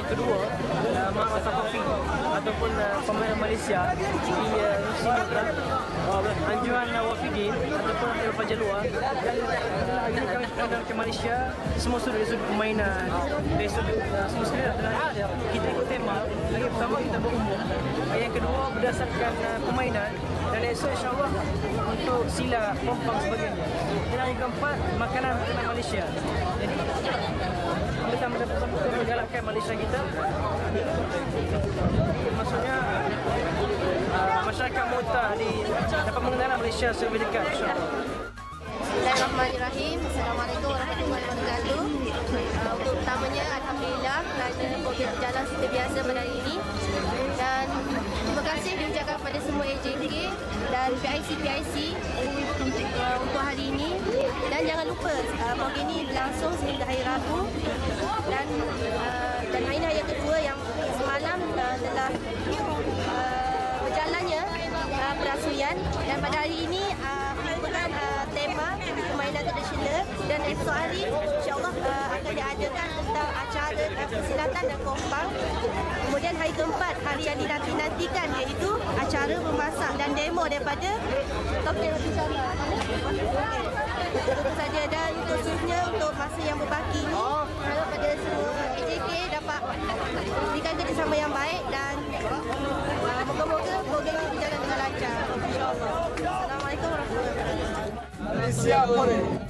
yang kedua, Muhammad Safafi ataupun pemain Malaysia di Rusia anjuran Wafidin ataupun daripada luar, dan ini kami datang ke Malaysia semua sudut permainan, dari sudut semua sudut adalah kita ikut tema. Yang pertama kita berumum, yang kedua berdasarkan permainan, dan esok insyaAllah untuk silat, pompang sebagainya. Dan yang keempat, makanan Malaysia. Jadi kita menggalakkan Malaysia kita, maksudnya masyarakat Mu'tah dapat mengenal Malaysia lebih dekat, insyaAllah. Bismillahirrahmanirrahim. Assalamualaikum warahmatullahi wabarakatuh. Untuk utamanya, Alhamdulillah kerana program berjalan seperti biasa pada hari ini. Dan terima kasih diucapkan kepada semua AJK dan PIC untuk hari ini. Dan jangan lupa program ini berlangsung sehingga hari Rabu. Dan hari ini hari kedua yang semalam telah berjalannya perasuian. Dan pada hari ini merupakan tema permainan tradisional, dan esok hari insyaAllah akan diadakan tentang acara persilatan dan kompang. Kemudian hari keempat, hari yang dinanti-nantikan, iaitu acara memasak dan demo daripada Topik Bersama. Itu saja, dan khususnya untuk masa yang berbaki ini, harap pada semua AJK dapat berikan kerjasama yang baik, dan moga-moga program ini berjalan dengan lancar, insyaAllah. Assalamualaikum warahmatullahi wabarakatuh. Malaysia boleh.